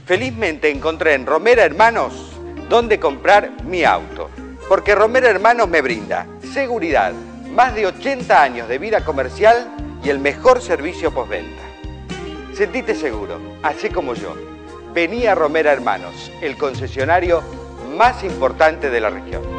Felizmente encontré en Romera Hermanos dónde comprar mi auto, porque Romera Hermanos me brinda seguridad, más de 80 años de vida comercial y el mejor servicio postventa. Sentite seguro, así como yo. Vení a Romera Hermanos, el concesionario más importante de la región.